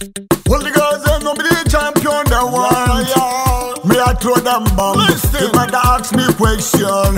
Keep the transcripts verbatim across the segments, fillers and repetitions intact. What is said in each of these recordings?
Well, the girls them no be the champion, they want. Yeah. Me I throw them bomb. Listen. If I ask me question.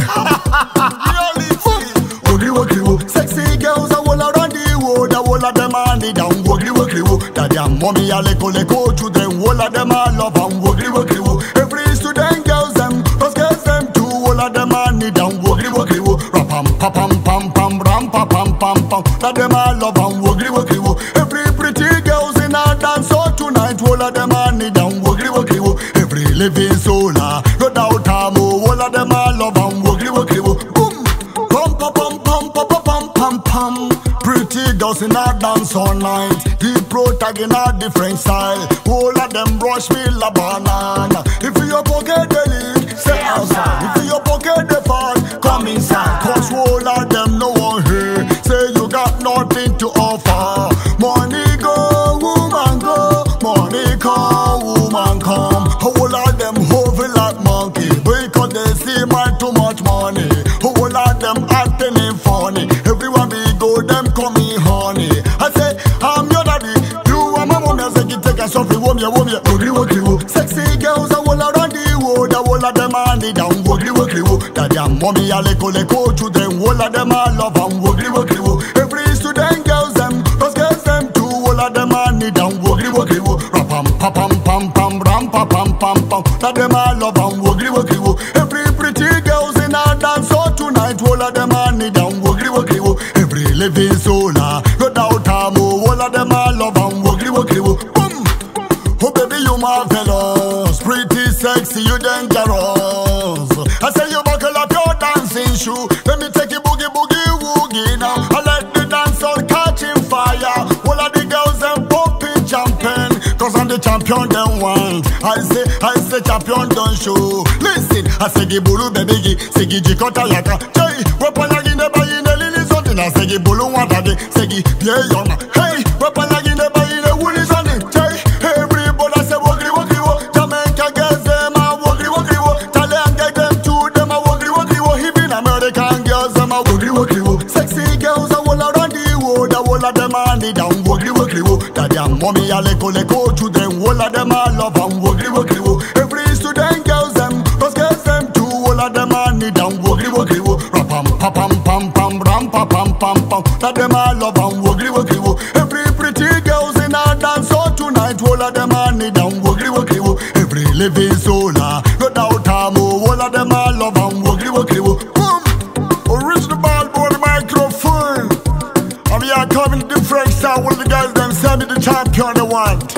Reality. Woggy woggy, sexy girls are all around the world. All of them are the down. Woggy woggy, daddy and mommy are like all go to them. All of them are love and woggy woggy. Every student girls them, those girls them too. All of them are the down. Woggy woggy, rapam pam pam pam ram pam pam pam. That them are love and woggy woggy. Every pretty girls in a dance so tonight. All of them are the down. Woggy woggy. Every living soul, no doubt I'm all of them are love and woggy woggy. Boom, pam pam pam pam pam pam pam pam. Pretty girls in a dance all night. The protag in a different style. All of them brush me la banana. If you pocket the leak, stay outside. If you pocket the fall, come inside. Cause all of them no one here. Say you got nothing to offer. Money go, woman go. Money come, woman come. All of them hovering like monkey because they see my too much money. All of them acting funny. Everyone be go, them call me honey. I say, I'm your daddy. You are my mommy. I say, you take a selfie, womb ya, womb ya. Woggy woggy woo. Sexy girls are all around the world. All of them are the down. Woggy woggy woo. Daddy and mommy are like all go to them. All of them are love and woggy woggy woo. Every student girls them, those girls them too. All of them are the down. Woggy woggy woo. Rapam pam pam pam ram pam pam pam pam. That them are love and woggy woggy woo. Every pretty girls in a dance so tonight. All of them are the down. Woggy woggy woo. Every living soul, no doubt I'm all of them are love and woggy woggy woo. Boom. Oh baby you marvelous, pretty sexy, you dangerous. I say you buckle up your dancing shoe. Let me take you boogie boogie woogie now. I let the dance all catching fire. All of the girls them pumping champagne. Cause I'm the champion them want. I say, I say champion don't show. Listen, I say gibulu baby, say gijikota yaka. Jay, weapon again the buy in the lily something. I say gibulu wanda de, say gi pie yoma. Hey, weapon again the buy in the woolly something. Jay, everybody say woggy woggy wo. Jamaica girls them a woggy woggy wo. Italian get them too, them a woggy woggy wo. Even American girls them a woggy woggy wo. Sexy girls are all around the world. All of them are the down woggy woggy wo. Daddy and mommy are like all go to them. All of them are love and woggy woggy wo. Every student girls them, those girls them too. All of them are the down woggy woggy wo. Rapam pam pam pam ram pam pam pam pam. That them are love and woggy woggy wo. Every pretty girls in a dance so tonight. All of them are the down woggy woggy wo. Every living soul, no doubt I'm all of them are love and woggy woggy wo. Boom. Original ball boy microphone. And we are coming different style. All the guys them send me the champion they want.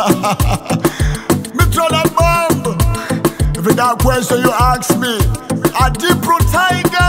Me throw that bomb. If it's that question you ask me, a deep pro tiger.